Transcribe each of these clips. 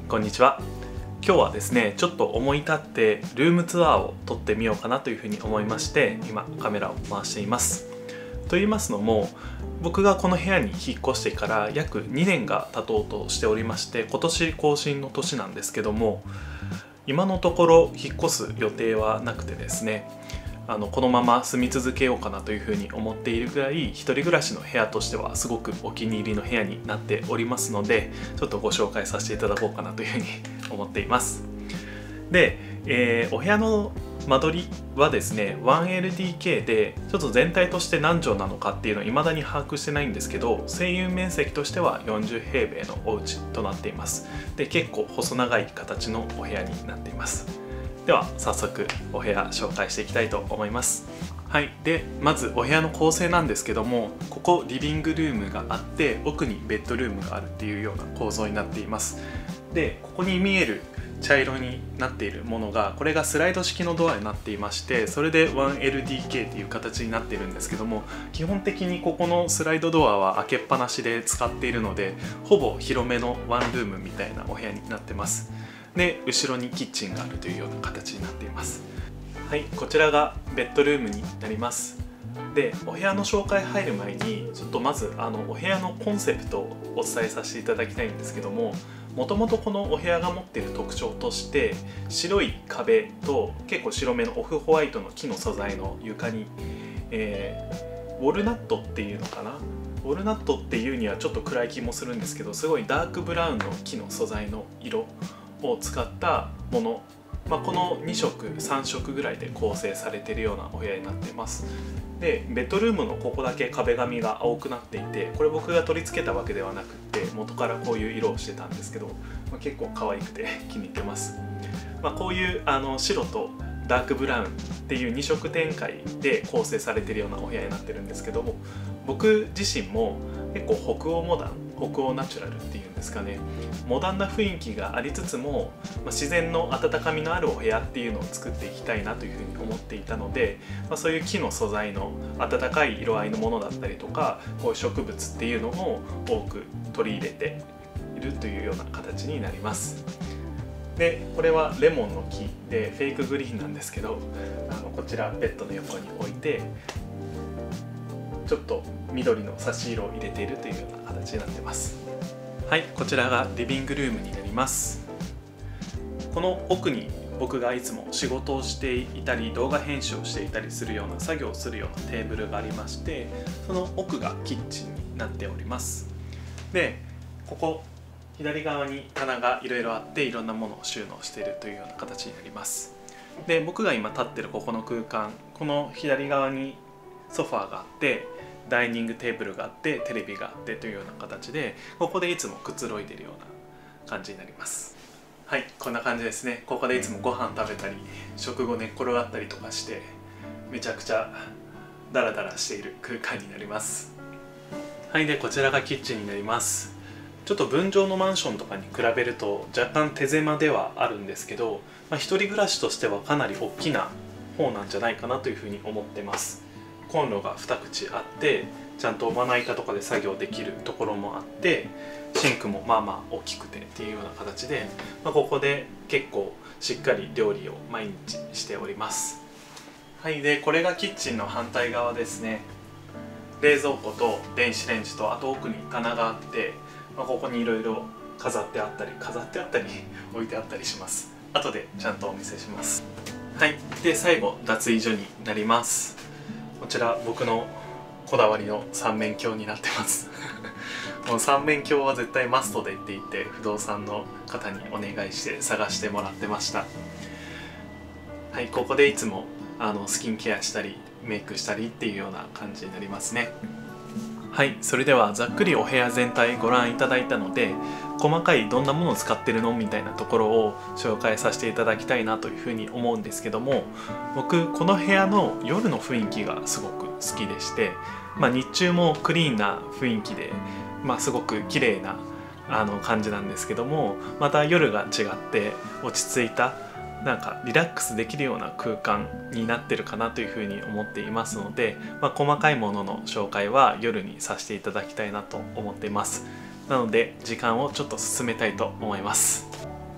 こんにちは。今日はですね、ちょっと思い立ってルームツアーを撮ってみようかなというふうに思いまして、今カメラを回しています。と言いますのも、僕がこの部屋に引っ越してから約2年が経とうとしておりまして、今年更新の年なんですけども、今のところ引っ越す予定はなくてですね、このまま住み続けようかなというふうに思っているぐらい、一人暮らしの部屋としてはすごくお気に入りの部屋になっておりますので、ちょっとご紹介させていただこうかなというふうに思っています。で、お部屋の間取りはですね 1LDK で、ちょっと全体として何畳なのかっていうのを未だに把握してないんですけど、占有面積としては40平米のお家となっています。で、結構細長い形のお部屋になっています。では早速お部屋紹介していきたいと思います。はい、でまずお部屋の構成なんですけども、ここリビングルームがあって、奥にベッドルームがあるっていうような構造になっています。で、ここに見える茶色になっているものが、これがスライド式のドアになっていまして、それで 1LDK っていう形になっているんですけども、基本的にここのスライドドアは開けっぱなしで使っているので、ほぼ広めのワンルームみたいなお部屋になってます。で、後ろにキッチンがあるというような形になっています。はい、こちらがベッドルームになります。で、お部屋の紹介入る前に、ちょっとまずお部屋のコンセプトをお伝えさせていただきたいんですけども、もともとこのお部屋が持っている特徴として、白い壁と結構白めのオフホワイトの木の素材の床に、ウォルナットっていうのかな、ウォルナットっていうにはちょっと暗い気もするんですけど、すごいダークブラウンの木の素材の色を使ったもの、この2色3色ぐらいで構成されているようなお部屋になっています。で、ベッドルームのここだけ壁紙が青くなっていて、これ僕が取り付けたわけではなくって、元からこういう色をしてたんですけど、結構可愛くて気に入ってます。こういう白とダークブラウンっていう2色展開で構成されているようなお部屋になってるんですけども、僕自身も結構北欧モダン、北欧ナチュラルっていうんですかね、モダンな雰囲気がありつつも、自然の温かみのあるお部屋っていうのを作っていきたいなというふうに思っていたので、そういう木の素材の温かい色合いのものだったりとか、こういう植物っていうのを多く取り入れているというような形になります。で、これはレモンの木でフェイクグリーンなんですけど、こちらベッドの横に置いて、ちょっと緑の差し色を入れているというような形になってます。はい、こちらがリビングルームになります。この奥に僕がいつも仕事をしていたり、動画編集をしていたりするような、作業をするようなテーブルがありまして、その奥がキッチンになっております。で、ここ左側に棚がいろいろあって、いろんなものを収納しているというような形になります。で、僕が今立ってるここの空間、この左側にソファーがあって、ダイニングテーブルがあって、テレビがあってというような形で、ここでいつもくつろいでいるような感じになります。はい、こんな感じですね。ここでいつもご飯食べたり、食後寝っ転がったりとかして、めちゃくちゃダラダラしている空間になります。はい、でこちらがキッチンになります。ちょっと分譲のマンションとかに比べると若干手狭ではあるんですけど、一人暮らしとしてはかなり大きな方なんじゃないかなというふうに思ってます。コンロが2口あって、ちゃんとまな板とかで作業できるところもあって、シンクもまあまあ大きくてっていうような形で、ここで結構しっかり料理を毎日しております。はい、でこれがキッチンの反対側ですね。冷蔵庫と電子レンジと、あと奥に棚があって、ここにいろいろ飾ってあったり置いてあったりします。後でちゃんとお見せします。はい、で最後脱衣所になります。こちら僕のこだわりの三面鏡になってますもう三面鏡は絶対マストでって言って、不動産の方にお願いして探してもらってました。はい、ここでいつもスキンケアしたりメイクしたりっていうような感じになりますね。はい、それではざっくりお部屋全体ご覧いただいたので、細かいどんなものを使ってるのみたいなところを紹介させていただきたいなというふうに思うんですけども、僕この部屋の夜の雰囲気がすごく好きでして、日中もクリーンな雰囲気で、すごく綺麗な感じなんですけども、また夜が違って落ち着いた、なんかリラックスできるような空間になってるかなというふうに思っていますので、細かいものの紹介は夜にさせていただきたいなと思っています。なので時間をちょっと進めたいと思います。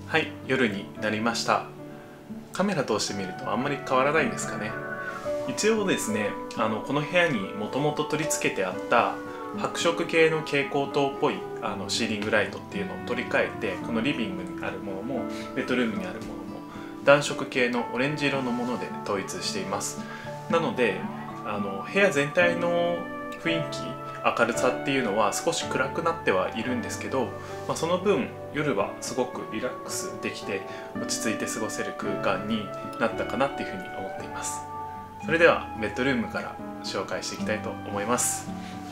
はい、夜になりました。カメラ通してみるとあんまり変わらないですかね。一応ですね、この部屋にもともと取り付けてあった白色系の蛍光灯っぽいシーリングライトっていうのを取り替えて、このリビングにあるものもベッドルームにあるものも暖色系のオレンジ色のもので統一しています。なので部屋全体の雰囲気、明るさっていうのは少し暗くなってはいるんですけど、その分夜はすごくリラックスできて落ち着いて過ごせる空間になったかなっていうふうに思っています。それではベッドルームから紹介していきたいと思います。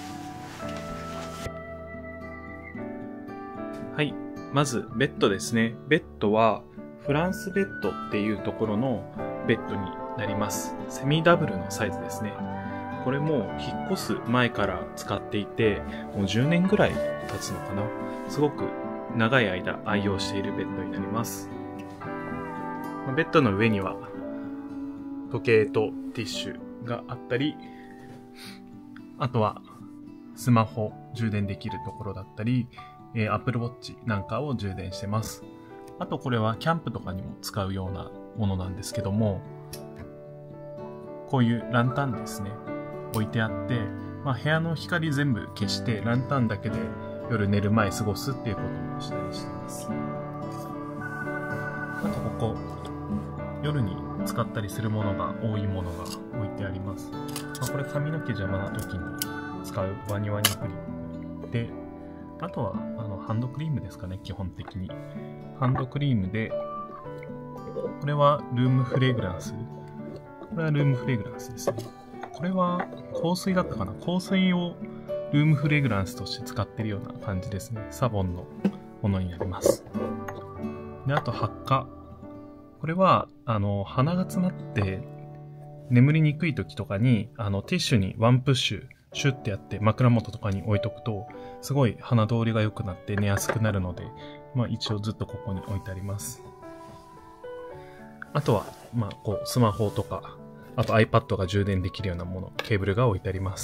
はい、まずベッドですね。ベッドはフランスベッドっていうところのベッドになります。セミダブルのサイズですね。これも引っ越す前から使っていて、もう10年ぐらい経つのかな。すごく長い間愛用しているベッドになります。ベッドの上には時計とティッシュがあったり、あとはスマホ充電できるところだったり、Apple Watch なんかを充電してます。あとこれはキャンプとかにも使うようなものなんですけども、こういうランタンですね、置いてあって、部屋の光全部消してランタンだけで夜寝る前過ごすっていうこともしたりしています。あとここ夜に使ったりするものが多いものが置いてあります。これ髪の毛邪魔な時に使うワニワニクリームで、あとはハンドクリームですかね。基本的にハンドクリームで、これはルームフレグランス、これはルームフレグランスですね。これは香水だったかな。香水をルームフレグランスとして使ってるような感じですね。サボンのものになります。で、あとハッカ、これは鼻が詰まって眠りにくい時とかにティッシュにワンプッシュシュッてやって枕元とかに置いとくとすごい鼻通りが良くなって寝やすくなるので、一応ずっとここに置いてあります。あとはこうスマホとか、あと iPad が充電できるようなもの、ケーブルが置いてあります。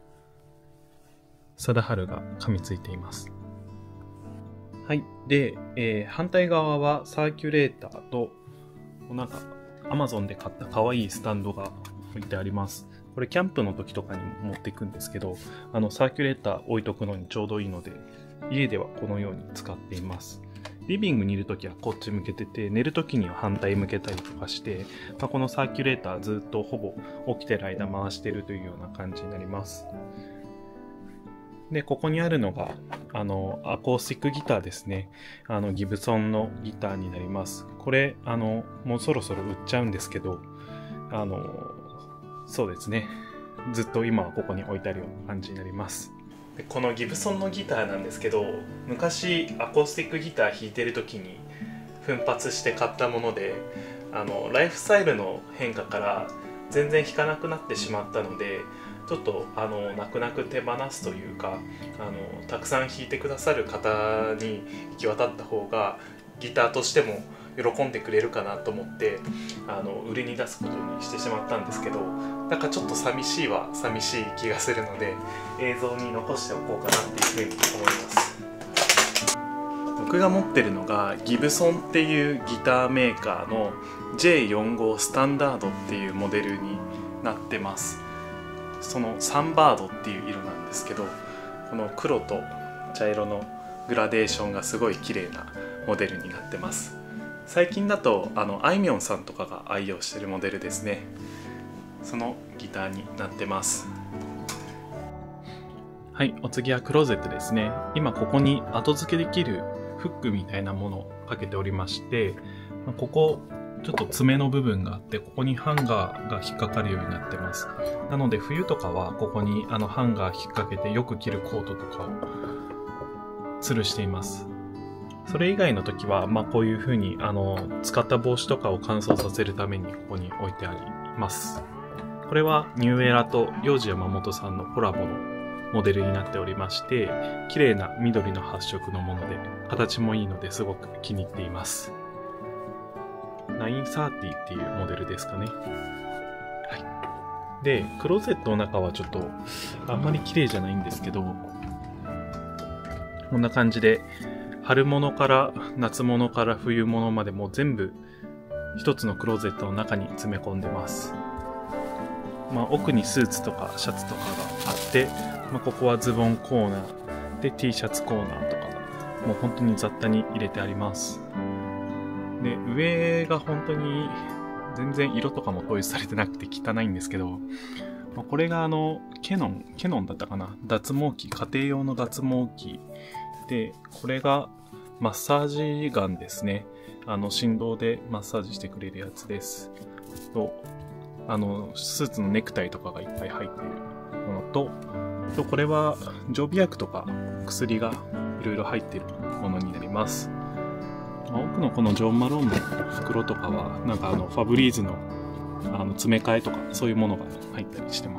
貞治が噛みついています。はい。で、反対側はサーキュレーターと、なんか Amazon で買った可愛いスタンドが置いてあります。これキャンプの時とかにも持っていくんですけど、サーキュレーター置いとくのにちょうどいいので、家ではこのように使っています。リビングにいるときはこっち向けてて、寝るときには反対向けたりとかして、このサーキュレーターずっとほぼ起きてる間回してるというような感じになります。で、ここにあるのが、アコースティックギターですね。ギブソンのギターになります。これ、もうそろそろ売っちゃうんですけど、そうですね。ずっと今はここに置いてあるような感じになります。でこのギブソンのギターなんですけど、昔アコースティックギター弾いてる時に奮発して買ったもので、ライフスタイルの変化から全然弾かなくなってしまったので、ちょっと泣く泣く手放すというか、たくさん弾いてくださる方に行き渡った方がギターとしても喜んでくれるかなと思って売りに出すことにしてしまったんですけど、なんかちょっと寂しい気がするので映像に残しておこうかなっていうふうに思います。僕が持ってるのがギブソンっていうギターメーカーの J45 スタンダードっていうモデルになってます。そのサンバードっていう色なんですけど、この黒と茶色のグラデーションがすごい綺麗なモデルになってます。最近だとあいみょんさんとかが愛用してるモデルですね。そのギターになってます。はい、お次はクローゼットですね。今ここに後付けできるフックみたいなものをかけておりまして、ここちょっと爪の部分があって、ここにハンガーが引っかかるようになってます。なので冬とかはここにハンガー引っ掛けてよく着るコートとかを吊るしています。それ以外の時は、こういう風に使った帽子とかを乾燥させるためにここに置いてあります。これはニューエラと幼児山本さんのコラボのモデルになっておりまして、綺麗な緑の発色のもので形もいいのですごく気に入っています。930っていうモデルですかね。はい。で、クローゼットの中はちょっとあんまり綺麗じゃないんですけど、こんな感じで春物から夏物から冬物までもう全部一つのクローゼットの中に詰め込んでます。奥にスーツとかシャツとかがあって、ここはズボンコーナーで T シャツコーナーとかもう本当に雑多に入れてあります。で、上が本当に全然色とかも統一されてなくて汚いんですけど、これがケノンだったかな、脱毛器、家庭用の脱毛器で、これがマッサージガンですね。振動でマッサージしてくれるやつです。と、スーツのネクタイとかがいっぱい入っているものと、これは常備薬とか薬がいろいろ入っているものになります。奥のこのジョン・マローンの袋とかは、ファブリーズの詰め替えとかそういうものが入ったりしてます。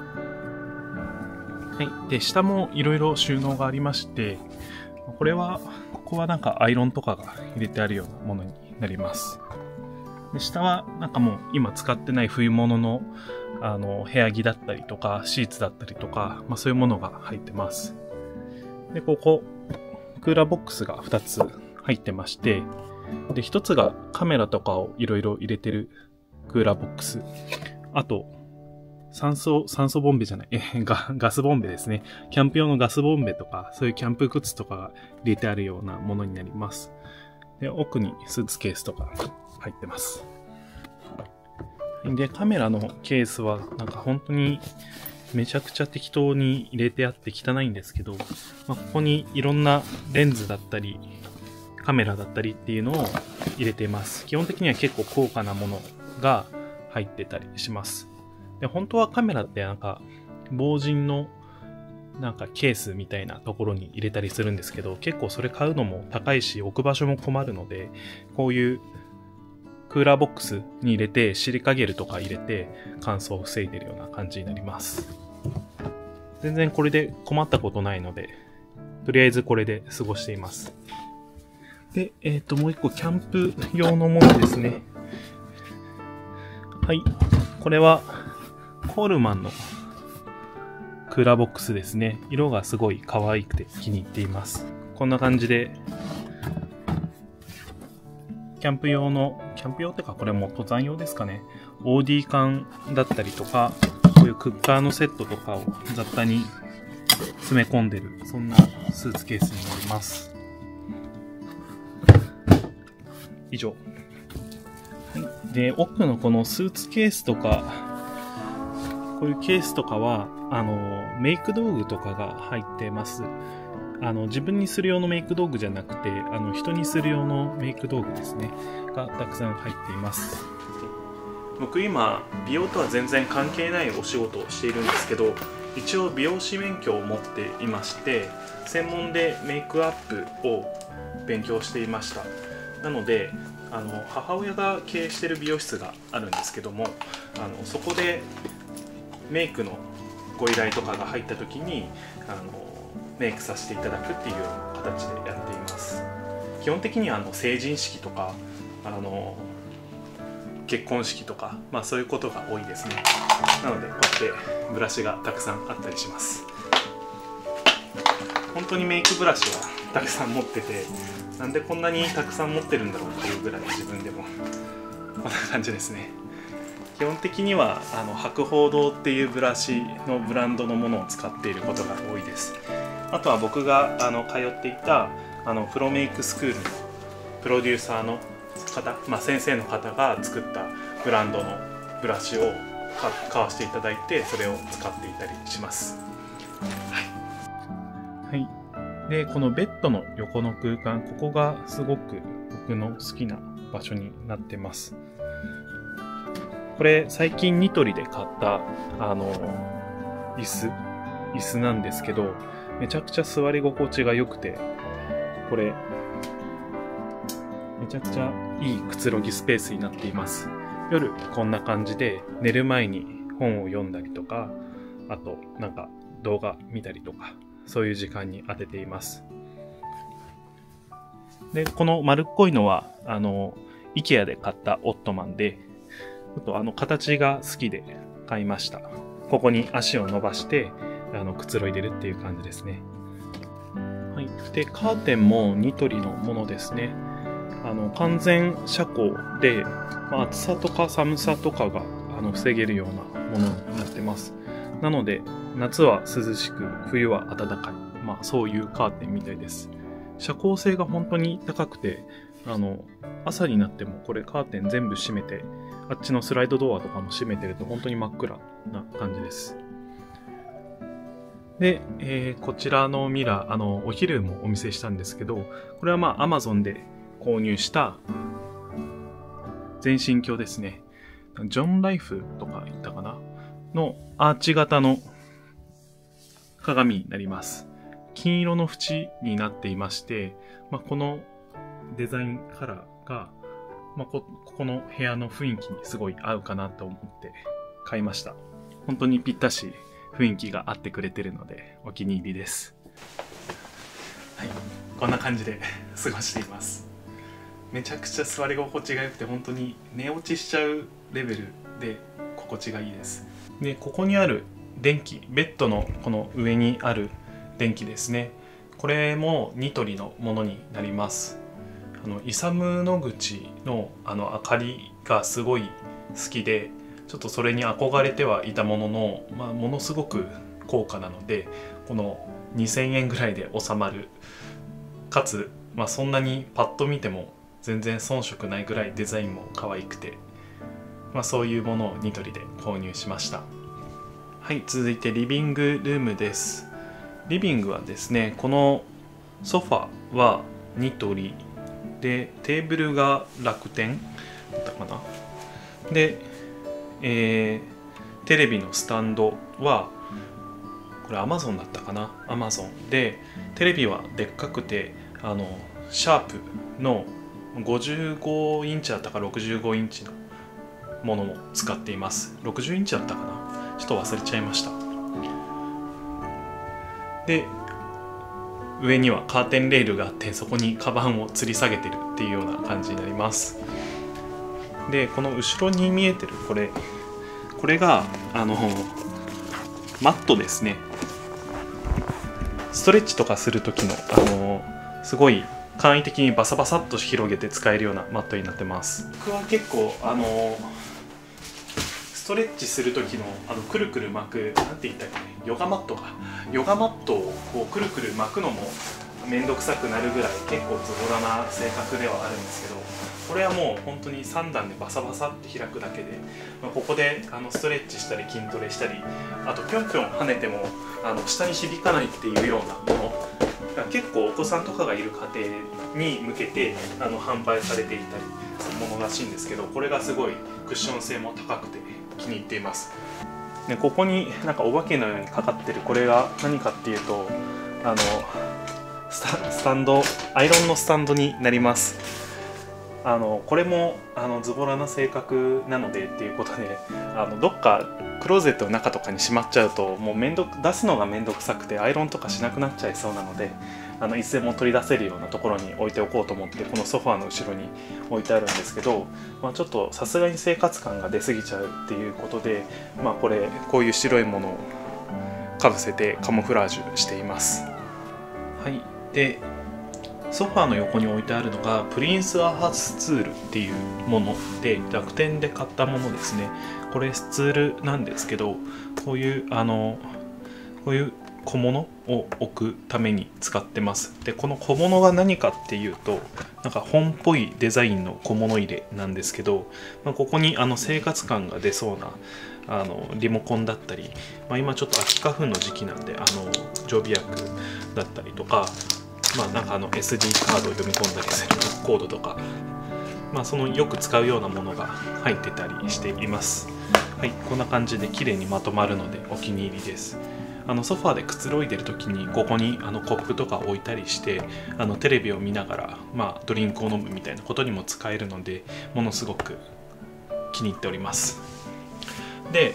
はい。で、下もいろいろ収納がありまして、ここはアイロンとかが入れてあるようなものになります。で、下はもう今使ってない冬物の部屋着だったりとかシーツだったりとか、そういうものが入ってます。で、ここクーラーボックスが2つ入ってまして、で、1つがカメラとかをいろいろ入れてるクーラーボックス。あと、酸素ボンベじゃない、ガスボンベですね。キャンプ用のガスボンベとか、そういうキャンプグッズとかが入れてあるようなものになります。で、奥にスーツケースとか入ってます。で、カメラのケースは本当にめちゃくちゃ適当に入れてあって汚いんですけど、ここにいろんなレンズだったり、カメラだったりっていうのを入れています。基本的には結構高価なものが入ってたりします。で、本当はカメラって防塵のケースみたいなところに入れたりするんですけど、結構それ買うのも高いし置く場所も困るので、こういうクーラーボックスに入れてシリカゲルとか入れて乾燥を防いでるような感じになります。全然これで困ったことないので、とりあえずこれで過ごしています。で、もう一個キャンプ用のものですね。はい。これはコールマンのクーラーボックスですね。色がすごい可愛くて気に入っています。こんな感じで、キャンプ用ってかこれも登山用ですかね。OD 缶だったりとか、こういうクッカーのセットとかを雑多に詰め込んでる、そんなスーツケースになります。以上。で、奥のこのスーツケースとか、こういうケースとかは、メイク道具とかが入ってます。自分にする用のメイク道具じゃなくて、人にする用のメイク道具ですね、がたくさん入っています。僕今、美容とは全然関係ないお仕事をしているんですけど、一応美容師免許を持っていまして、専門でメイクアップを勉強していました。なので、母親が経営している美容室があるんですけども、そこでメイクのご依頼とかが入った時にメイクさせていただくっていうような形でやっています。基本的には成人式とか結婚式とか、そういうことが多いですね。なのでこうやってブラシがたくさんあったりします。本当にメイクブラシはたくさん持ってて、なんでこんなにたくさん持ってるんだろうっていうぐらい自分でもこんな感じですね。基本的には博報堂っていうブラシのブランドのものを使っていることが多いです。あとは僕が通っていたプロメイクスクールのプロデューサーの方、先生の方が作ったブランドのブラシを買わせていただいて、それを使っていたりします。はい。で、このベッドの横の空間、ここがすごく僕の好きな場所になってます。これ最近ニトリで買った椅子なんですけど、めちゃくちゃ座り心地が良くて、これめちゃくちゃいいくつろぎスペースになっています。夜こんな感じで寝る前に本を読んだりとか、あと動画見たりとか、そういう時間に当てています。で、この丸っこいのはIKEA で買ったオットマンで、ちょっと形が好きで買いました。ここに足を伸ばしてくつろいでるっていう感じですね。はい。 。で、カーテンもニトリのものですね。完全遮光で、暑さとか寒さとかが防げるようなものになってます。なので、夏は涼しく、冬は暖かい。そういうカーテンみたいです。遮光性が本当に高くて、朝になってもこれカーテン全部閉めて、あっちのスライドドアとかも閉めてると本当に真っ暗な感じです。で、こちらのミラー、お昼もお見せしたんですけど、これはAmazon で購入した全身鏡ですね。ジョンライフとか言ったかなのアーチ型の鏡になります。金色の縁になっていまして、このデザインカラーが、ここの部屋の雰囲気にすごい合うかなと思って買いました。本当にぴったし雰囲気が合ってくれてるのでお気に入りです。はい、こんな感じで過ごしています。めちゃくちゃ座り心地が良くて本当に寝落ちしちゃうレベルで心地がいいです。で、ここにある電気、ベッドのこの上にある電気ですね。これもニトリのものになります。イサム・ノグチの明かりがすごい好きで、ちょっとそれに憧れてはいたものの、ものすごく高価なので、この2000円ぐらいで収まる、かつ、そんなにパッと見ても全然遜色ないぐらいデザインも可愛くて、そういうものをニトリで購入しました。はい、続いてリビングルームです。リビングはですね、このソファはニトリで、テーブルが楽天だったかな。で、テレビのスタンドはこれ Amazon だったかな。 Amazon で、テレビはでっかくてシャープの55インチだったか65インチのものも使っています。60インチだったかな、ちょっと忘れちゃいました。で、上にはカーテンレールがあって、そこにカバンを吊り下げてるっていうような感じになります。で、この後ろに見えてるこれがマットですね。ストレッチとかする時のすごい簡易的にバサバサっと広げて使えるようなマットになってます。僕は結構ストレッチする時のくるくる巻く、なんて言ったっけ、ヨガマットをくるくる巻くのもめんどくさくなるぐらい結構ズボラな性格ではあるんですけど、これはもう本当に3段でバサバサって開くだけで、ここでストレッチしたり筋トレしたり、あとぴょんぴょん跳ねても下に響かないっていうようなもの、結構お子さんとかがいる家庭に向けて販売されていたりするものらしいんですけど、これがすごいクッション性も高くて気に入っています。で、ここになんかお化けのようにかかってるこれが何かっていうと、スタンド、アイロンのスタンドになります。これもズボラな性格なのでっていうことで、どっかクローゼットの中とかにしまっちゃうともう出すのがめんどくさくてアイロンとかしなくなっちゃいそうなので、いつでも取り出せるようなところに置いておこうと思ってこのソファーの後ろに置いてあるんですけど、ちょっとさすがに生活感が出過ぎちゃうっていうことで、こういう白いものをかぶせてカモフラージュしています。はい、でソファーの横に置いてあるのがプリンスアハスツールっていうもので、楽天で買ったものですね。これスツールなんですけど、こういう小物を置くために使ってます。で、この小物が何かっていうと、なんか本っぽいデザインの小物入れなんですけど、ここに生活感が出そうなリモコンだったり、今ちょっと秋花粉の時期なんで常備薬だったりとか、なんかSD カードを読み込んだりするコードとか、そのよく使うようなものが入ってたりしています。はい、こんな感じで綺麗にまとまるのでお気に入りです。ソファーでくつろいでる時にここにコップとか置いたりしてテレビを見ながら、ドリンクを飲むみたいなことにも使えるので、ものすごく気に入っております。で、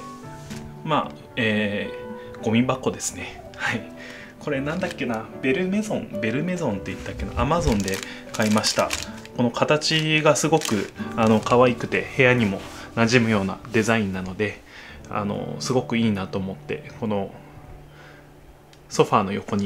ゴミ箱ですね。はい、これなんだっけな、ベルメゾンって言ったっけな、Amazon で買いました。この形がすごく可愛くて部屋にも馴染むようなデザインなので、すごくいいなと思ってこのソファーの横に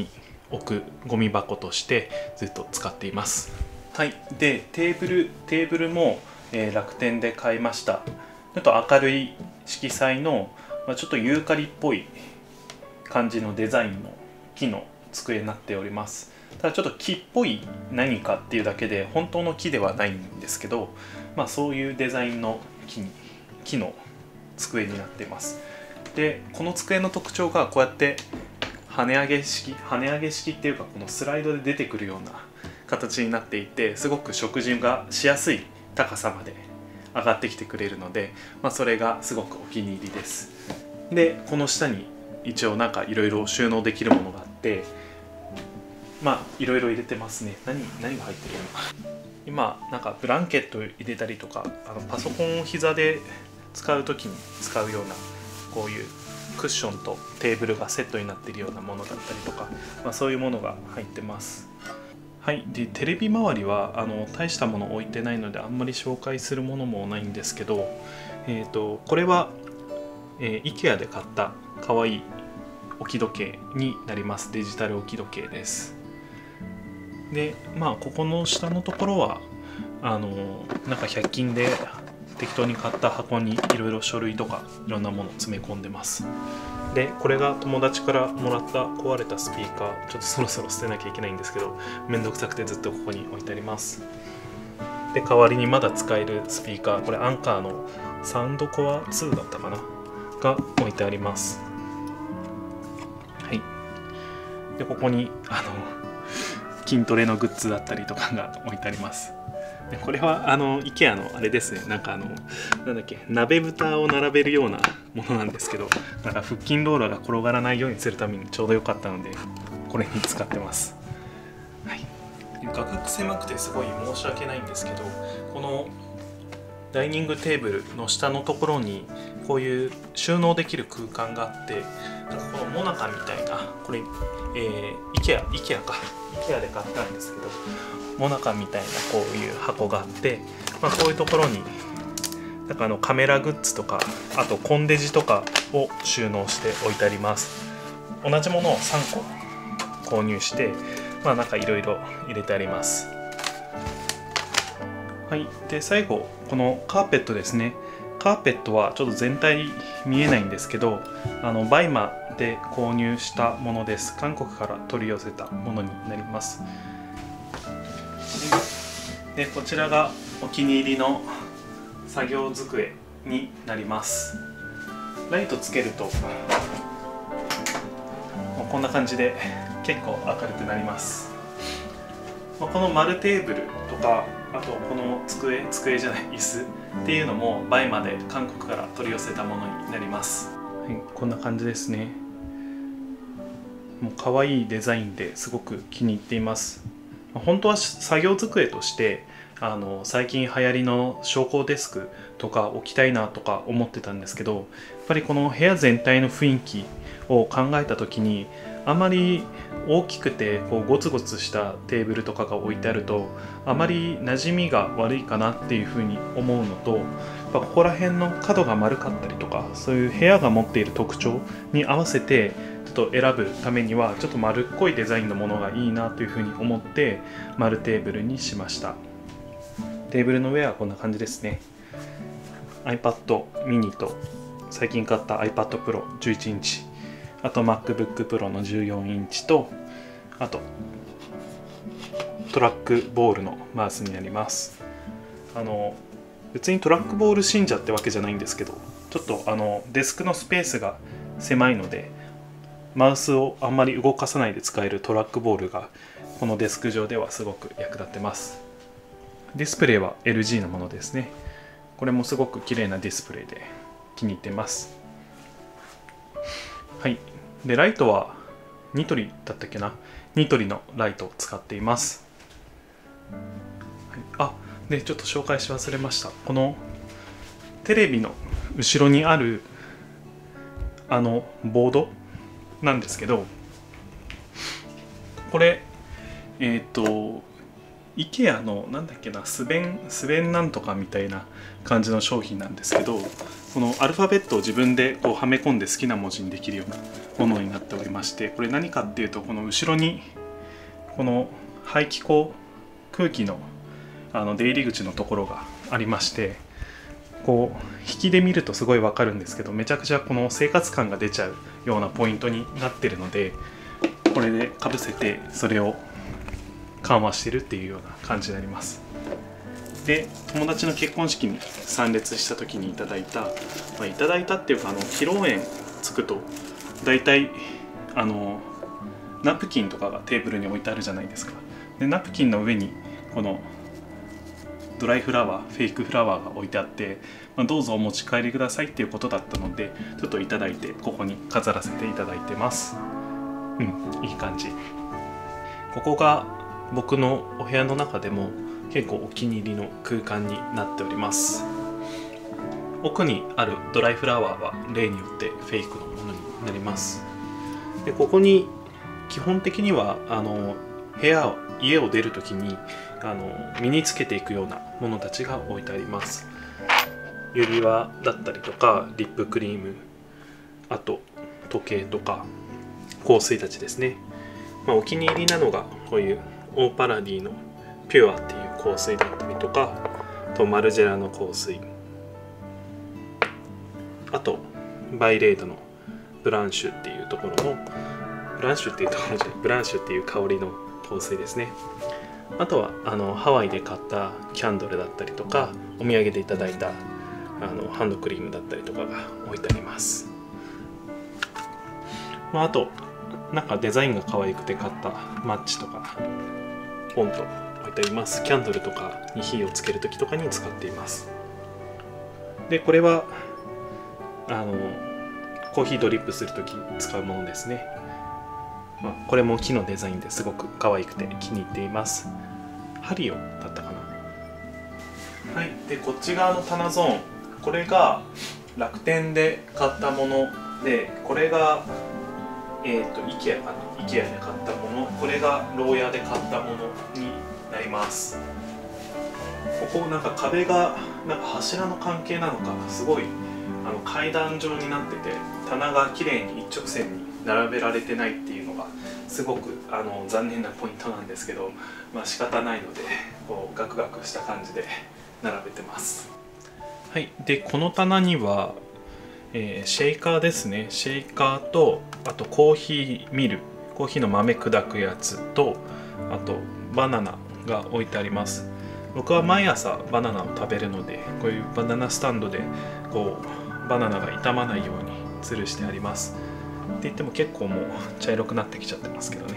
置くゴミ箱としてずっと使っています。はい、でテーブルも、楽天で買いました。ちょっと明るい色彩の、ちょっとユーカリっぽい感じのデザインの木の机になっております。ただちょっと木っぽい何かっていうだけで本当の木ではないんですけど、そういうデザインの木の机になっています。でこの机の特徴がこうやって跳ね上げ式っていうか、このスライドで出てくるような形になっていて、すごく食事がしやすい高さまで上がってきてくれるので、それがすごくお気に入りです。でこの下に一応なんかいろいろ収納できるものがあって、いろいろ入れてますね。何が入ってるの今なんかブランケット入れたりとか、パソコンを膝で使う時に使うようなこういうクッションとテーブルがセットになっているようなものだったりとか、そういうものが入ってます。はい、でテレビ周りは大したもの置いてないのであんまり紹介するものもないんですけど、これは、IKEA で買ったかわいい置き時計になります。デジタル置き時計です。でここの下のところはなんか100均で適当に買った箱にいろいろ書類とかいろんなものを詰め込んでます。でこれが友達からもらった壊れたスピーカー、ちょっとそろそろ捨てなきゃいけないんですけど、めんどくさくてずっとここに置いてあります。で代わりにまだ使えるスピーカー、これアンカーのサウンドコア2だったかなが置いてあります。はい。でここに筋トレのグッズだったりとかが置いてあります。でこれはIKEA のあれですね、なんかなんだっけ、鍋蓋を並べるようなものなんですけど、なんか腹筋ローラーが転がらないようにするためにちょうど良かったのでこれに使ってます。はい、画角狭くてすごい申し訳ないんですけど、このダイニングテーブルの下のところにこういう収納できる空間があって、なんかこのモナカみたいな、これ、IKEA で買ったんですけど、モナカみたいなこういう箱があって、こういうところになんかカメラグッズとか、あとコンデジとかを収納して置いてあります。同じものを3個購入して、なんかいろいろ入れてあります。はい、で最後このカーペットですね。カーペットはちょっと全体見えないんですけど、バイマで購入したものです。韓国から取り寄せたものになります。でこちらがお気に入りの作業机になります。ライトつけるとこんな感じで結構明るくなります。この丸テーブルとか、あとこの机じゃない椅子っていうのもバイマで韓国から取り寄せたものになります。はい、こんな感じですね。もう可愛いデザインですごく気に入っています。本当は作業机として最近流行りの昇降デスクとか置きたいなとか思ってたんですけど、やっぱりこの部屋全体の雰囲気を考えた時に、あまり大きくてこうゴツゴツしたテーブルとかが置いてあるとあまり馴染みが悪いかなっていうふうに思うのと、やっぱここら辺の角が丸かったりとか、そういう部屋が持っている特徴に合わせてちょっと選ぶためにはちょっと丸っこいデザインのものがいいなというふうに思って丸テーブルにしました。テーブルの上はこんな感じですね。 iPad mini と最近買った iPad Pro 11インチ、あと MacBook Pro の14インチと、あとトラックボールのマウスになります。別にトラックボール信者ってわけじゃないんですけど、ちょっとデスクのスペースが狭いのでマウスをあんまり動かさないで使えるトラックボールがこのデスク上ではすごく役立ってます。ディスプレイは LG のものですね。これもすごく綺麗なディスプレイで気に入ってます。はい。でライトはニトリだったっけな、ニトリのライトを使っています。はい、でちょっと紹介し忘れました。このテレビの後ろにあるボードなんですけど、これIKEA のなんだっけな、スベンなんとかみたいな感じの商品なんですけど、このアルファベットを自分でこうはめ込んで好きな文字にできるようなものになっておりまして、これ何かっていうと、この後ろにこの排気口、空気の出入り口のところがありまして、こう引きで見るとすごいわかるんですけど、めちゃくちゃこの生活感が出ちゃうようなポイントになってるので、これでかぶせてそれを緩和してるっていうような感じになります。で、友達の結婚式に参列した時にいただいた、いただいたっていうか披露宴つくと大体ナプキンとかがテーブルに置いてあるじゃないですか。でナプキンの上にこのドライフラワー、フェイクフラワーが置いてあって、どうぞお持ち帰りくださいっていうことだったので、ちょっといただいてここに飾らせていただいてます。いい感じ。ここが僕のお部屋の中でも結構お気に入りの空間になっております。奥にあるドライフラワーは例によってフェイクのものになります。でここに基本的には家を出るときに身につけていくようなものたちが置いてあります。指輪だったりとかリップクリーム、あと時計とか香水たちですね。お気に入りなのがこういうオーパラディのピュアっていう香水だったりとか、マルジェラの香水、あとバイレードのブランシュっていう香りの香水ですね。あとはハワイで買ったキャンドルだったりとか、お土産でいただいたハンドクリームだったりとかが置いてあります。あとなんかデザインが可愛くて買ったマッチとかポンと置いてあります。キャンドルとかに火をつける時とかに使っています。でこれはコーヒードリップする時使うものですね。これも木のデザインですごく可愛くて気に入っています。ハリオだったかな。はい、でこっち側の棚ゾーン、これが楽天で買ったもので、これがIKEAで買ったもの、これが牢屋で買ったものになります。ここなんか壁がなんか柱の関係なのかすごい階段状になってて、棚が綺麗に一直線に並べられてないっていうのがすごく残念なポイントなんですけど、仕方ないのでこうガクガクした感じで並べてます。はい、でこの棚には、シェイカーですね。シェイカーと、あとコーヒーミル、コーヒーの豆砕くやつと、あとバナナが置いてあります。僕は毎朝バナナを食べるので、こういうバナナスタンドでこうバナナが傷まないように吊るしてあります。って言っても結構もう茶色くなってきちゃってますけどね。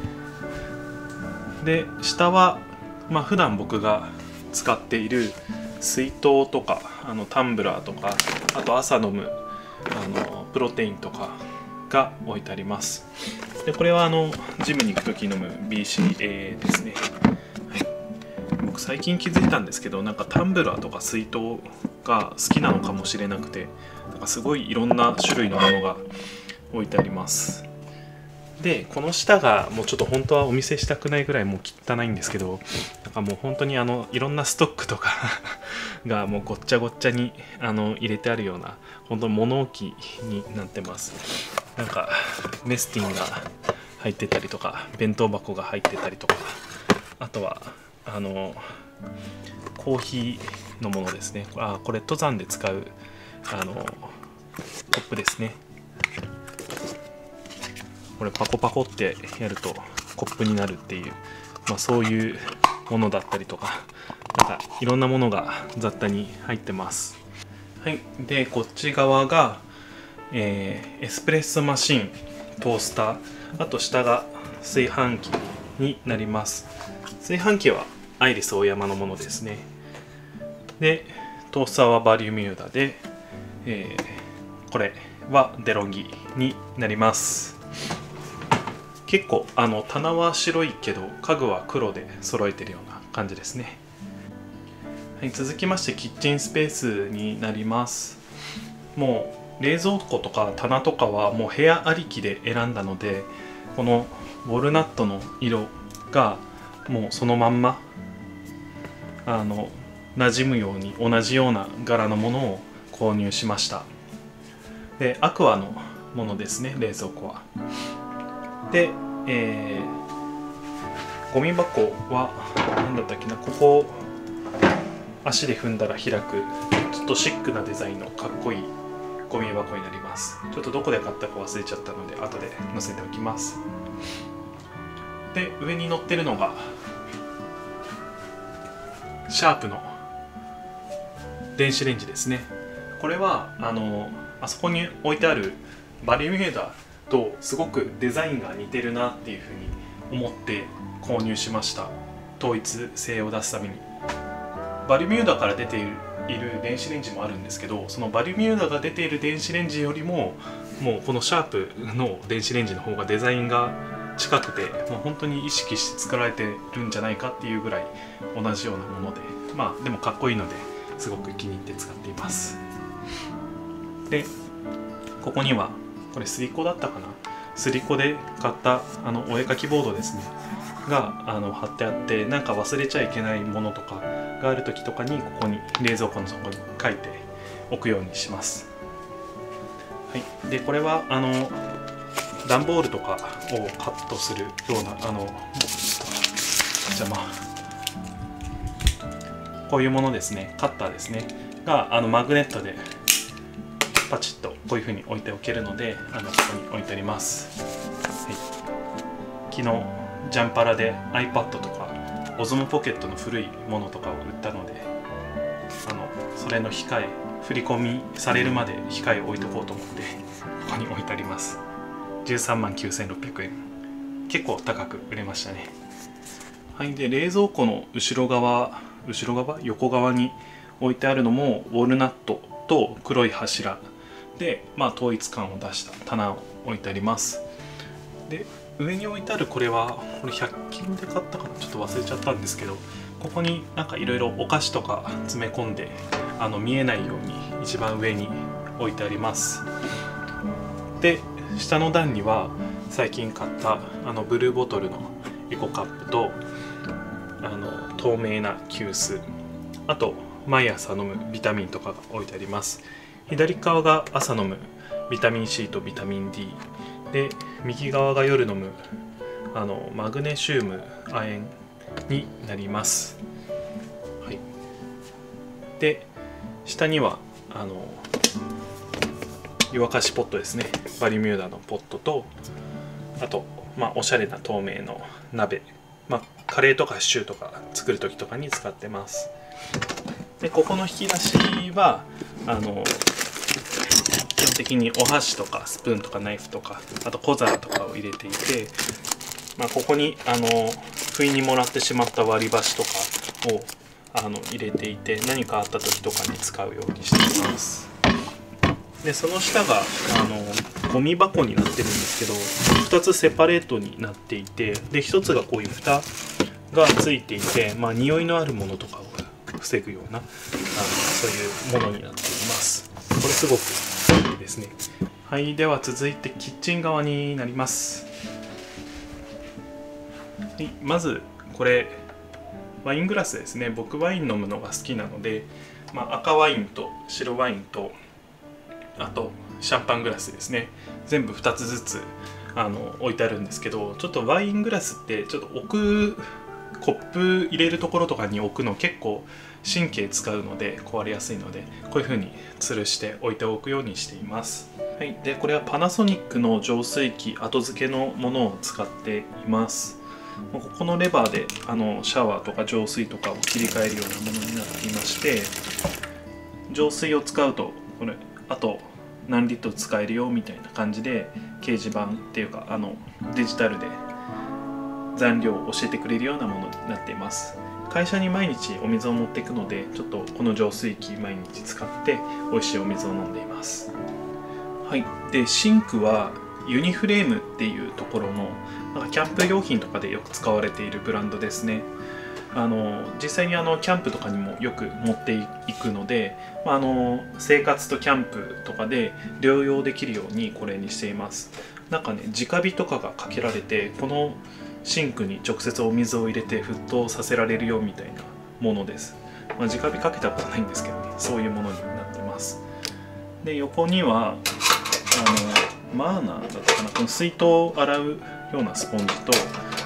で下は普段僕が使っている水筒とかタンブラーとか、あと朝飲むプロテインとかが置いてあります。でこれはジムに行く時飲む BCA ですね。僕最近気づいたんですけど、なんかタンブラーとか水筒が好きなのかもしれなくて、なんかすごいいろんな種類のものが置いてあります。でこの下がもうちょっと本当はお見せしたくないぐらいもう汚いんですけど、なんかもう本当にいろんなストックとかがもうごっちゃごっちゃに入れてあるような本当物置になってます。なんかメスティンが入ってたりとか、弁当箱が入ってたりとか、あとはコーヒーのものですね。これ登山で使うコップですね。これパコパコってやるとコップになるっていう、そういうものだったりとか、なんかいろんなものが雑多に入ってます。はい、でこっち側が、エスプレッソマシン、トースター、あと下が炊飯器になります。炊飯器はアイリスオーヤマのものですね。でトースターはバリュミューダで、これはデロンギになります。結構棚は白いけど家具は黒で揃えてるような感じですね。はい、続きましてキッチンスペースになります。もう冷蔵庫とか棚とかはもう部屋ありきで選んだので、このウォルナットの色がもうそのまんま馴染むように同じような柄のものを購入しました。でアクアのものですね、冷蔵庫は。で、 ゴミ箱は何だったっけな、ここ足で踏んだら開くちょっとシックなデザインのかっこいいゴミ箱になります。ちょっとどこで買ったか忘れちゃったので後で載せておきます。で上に乗ってるのがシャープの電子レンジですね。これはあそこに置いてあるバルミューダとすごくデザインが似てるなっていうふうに思って購入しました。統一性を出すために。バルミューダから出ている電子レンジもあるんですけど、そのバルミューダが出ている電子レンジよりももうこのシャープの電子レンジの方がデザインが近くて、もう本当に意識して作られてるんじゃないかっていうぐらい同じようなもので、まあでもかっこいいのですごく気に入って使っています。でここにはこれスリコだったかな、スリコで買ったお絵かきボードですねが貼ってあって、なんか忘れちゃいけないものとかがある時とかにここに冷蔵庫の底に書いておくようにします。はい、でこれは段ボールとかをカットするような邪魔、こういうものですね、カッターですねがマグネットでパチッとこういう風に置いておけるのでここに置いてあります。はい、昨日ジャンパラで iPad とかオズモポケットの古いものとかを売ったのでそれの控え振り込みされるまで控えを置いとこうと思ってここに置いてあります。13万9600円、結構高く売れましたね。はい、で冷蔵庫の横側に置いてあるのもウォルナットと黒い柱で、統一感を出した棚を置いてあります。で上に置いてあるこれ100均で買ったかな、ちょっと忘れちゃったんですけど、ここになんかいろいろお菓子とか詰め込んで見えないように一番上に置いてあります。で下の段には最近買ったブルーボトルのエコカップと透明な急須、あと毎朝飲むビタミンとかが置いてあります。左側が朝飲むビタミン C とビタミン D で、右側が夜飲むマグネシウム亜鉛になります。はい、で下には湯沸かしポットですね、バルミューダのポットと、あとおしゃれな透明の鍋、カレーとかシチューとか作る時とかに使ってます。でここの引き出しは基本的にお箸とかスプーンとかナイフとか、あと小皿とかを入れていて、ここに不意にもらってしまった割り箸とかを入れていて、何かあった時とかに使うようにしています。でその下がゴミ箱になってるんですけど、2つセパレートになっていて、で1つがこういう蓋がついていて、匂いのあるものとかを防ぐようなそういうものになっています。これすごくいいですね。はい、では続いてキッチン側になります。はい、まずこれワイングラスですね。僕ワイン飲むのが好きなので、赤ワインと白ワインとあとシャンパングラスですね、全部2つずつ置いてあるんですけど、ちょっとワイングラスってちょっとコップ入れるところとかに置くの結構神経使うので壊れやすいので、こういう風に吊るして置いておくようにしています。はい、でこれはパナソニックの浄水器後付けのものを使っています。ここのレバーでシャワーとか浄水とかを切り替えるようなものになっていまして、浄水を使うとこれあと何リットル使えるよみたいな感じで掲示板っていうかデジタルで残量を教えてくれるようなものになっています。会社に毎日お水を持っていくので、ちょっとこの浄水器毎日使って美味しいお水を飲んでいます。はい、でシンクはユニフレームっていうところのキャンプ用品とかでよく使われているブランドですね。実際にキャンプとかにもよく持っていくので、生活とキャンプとかで療養できるようにこれにしています。なんかね、直火とかがかけられて、このシンクに直接お水を入れて沸騰させられるよみたいなものです。直火かけたことないんですけどね、そういうものになってます。で横にはマーナーだったかな、この水筒を洗うようなスポンジと、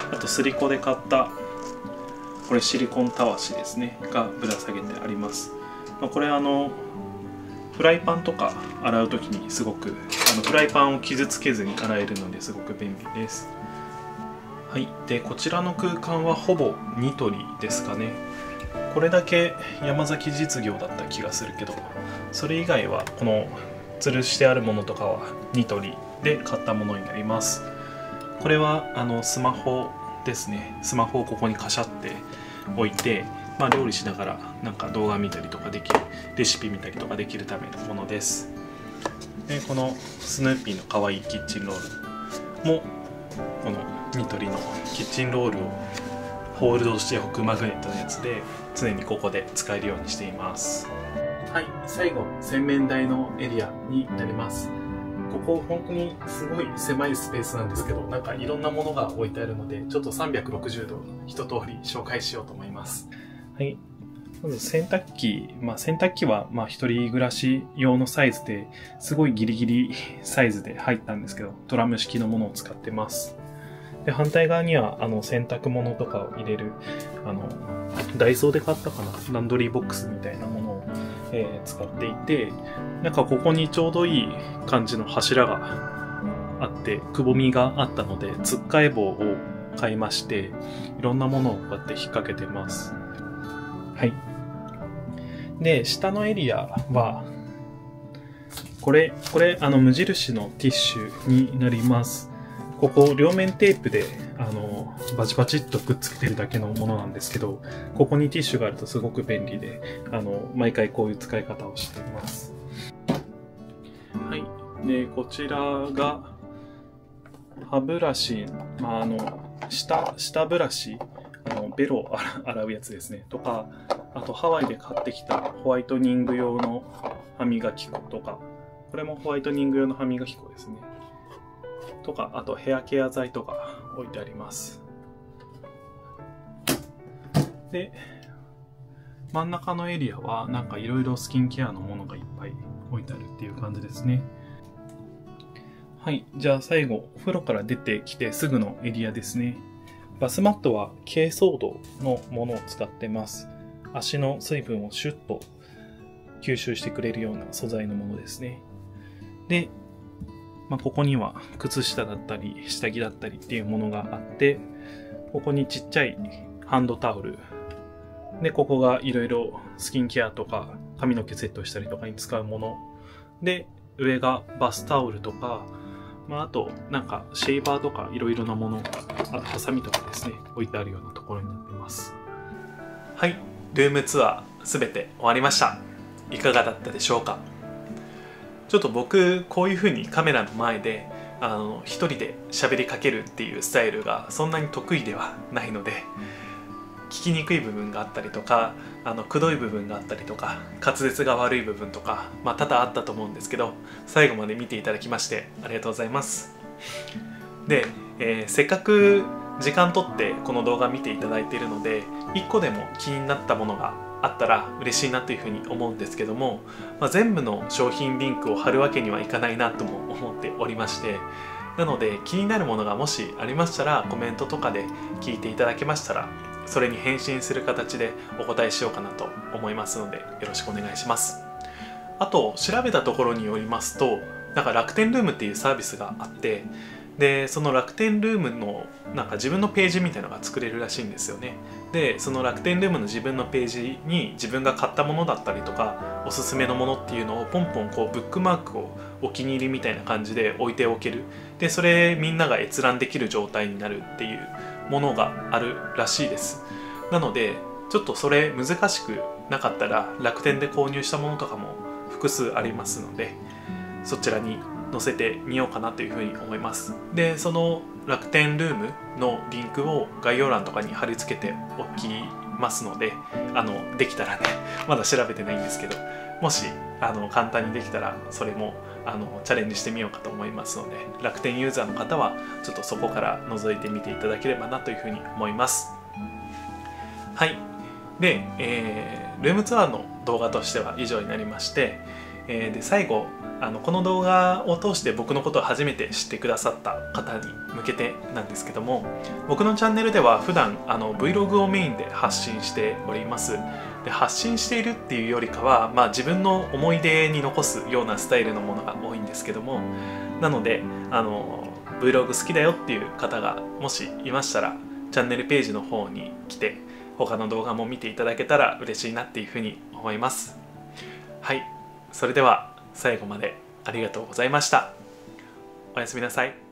あとスリコで買ったこれシリコンたわしですねがぶら下げてあります。これフライパンとか洗う時にすごくフライパンを傷つけずに洗えるのですごく便利です。はい、でこちらの空間はほぼニトリですかね。これだけ山崎実業だった気がするけど、それ以外はこの吊るしてあるものとかはニトリで買ったものになります。これはスマホですね。スマホをここにカシャって置いて、料理しながらなんか動画見たりとかできる、レシピ見たりとかできるためのものです。でこのスヌーピーの可愛いキッチンロールもこのニトリのキッチンロールをホールドしておくマグネットのやつで常にここで使えるようにしています。はい、最後洗面台のエリアになります。ここ本当にすごい狭いスペースなんですけど、なんかいろんなものが置いてあるのでちょっと360度一通り紹介しようと思います。はい、まず洗濯機、洗濯機は一人暮らし用のサイズですごいギリギリサイズで入ったんですけど、ドラム式のものを使ってます。で反対側には洗濯物とかを入れるダイソーで買ったかなランドリーボックスみたいなものを、使っていて、なんかここにちょうどいい感じの柱があってくぼみがあったのでつっかえ棒を買いまして、いろんなものをこうやって引っ掛けてます。はい。で下のエリアはこれ無印のティッシュになります。ここ両面テープでバチバチっとくっつけてるだけのものなんですけど、ここにティッシュがあるとすごく便利で毎回こういう使い方をしています。はい。でこちらが歯ブラシ、下ブラシベロを洗うやつですねとか、あとハワイで買ってきたホワイトニング用の歯磨き粉とか、これもホワイトニング用の歯磨き粉ですねとか、あとヘアケア剤とか置いてあります。で真ん中のエリアはなんかいろいろスキンケアのものがいっぱい置いてあるっていう感じですね。はい、じゃあ最後お風呂から出てきてすぐのエリアですね。バスマットは珪藻土のものを使ってます。足の水分をシュッと吸収してくれるような素材のものですね。でここには靴下だったり下着だったりっていうものがあって、ここにちっちゃいハンドタオルで、ここがいろいろスキンケアとか髪の毛セットしたりとかに使うもので、上がバスタオルとか、あとなんかシェーバーとかいろいろなものが、あとハサミとかですね置いてあるようなところになってます。はい、ルームツアーすべて終わりました。いかがだったでしょうか。ちょっと僕こういう風にカメラの前で一人で喋りかけるっていうスタイルがそんなに得意ではないので、聞きにくい部分があったりとかくどい部分があったりとか滑舌が悪い部分とか、多々あったと思うんですけど、最後まで見ていただきましてありがとうございます。で、せっかく時間とってこの動画見ていただいているので、1個でも気になったものがあったら嬉しいなというふうに思うんですけども、全部の商品リンクを貼るわけにはいかないなとも思っておりまして、なので気になるものがもしありましたらコメントとかで聞いていただけましたら、それに返信する形でお答えしようかなと思いますのでよろしくお願いします。あと調べたところによりますと、なんか楽天ルームっていうサービスがあって、でその楽天ルームのなんか自分のページみたいなのが作れるらしいんですよね。でその楽天ルームの自分のページに自分が買ったものだったりとかおすすめのものっていうのをポンポンこうブックマークをお気に入りみたいな感じで置いておける。でそれみんなが閲覧できる状態になるっていうものがあるらしいです。なのでちょっとそれ難しくなかったら楽天で購入したものとかも複数ありますので、そちらに載せてみようかなというふうに思います。でその楽天ルームのリンクを概要欄とかに貼り付けておきますので、できたらね、まだ調べてないんですけど、もし簡単にできたらそれもチャレンジしてみようかと思いますので、楽天ユーザーの方はちょっとそこから覗いてみていただければなというふうに思います。はい。で、ルームツアーの動画としては以上になりまして、で最後この動画を通して僕のことを初めて知ってくださった方に向けてなんですけども、僕のチャンネルでは普段Vlog をメインで発信しております。で、発信しているっていうよりかは、自分の思い出に残すようなスタイルのものが多いんですけども、なのでVlog 好きだよっていう方がもしいましたら、チャンネルページの方に来て他の動画も見ていただけたら嬉しいなっていうふうに思います。はい、それでは最後までありがとうございました。おやすみなさい。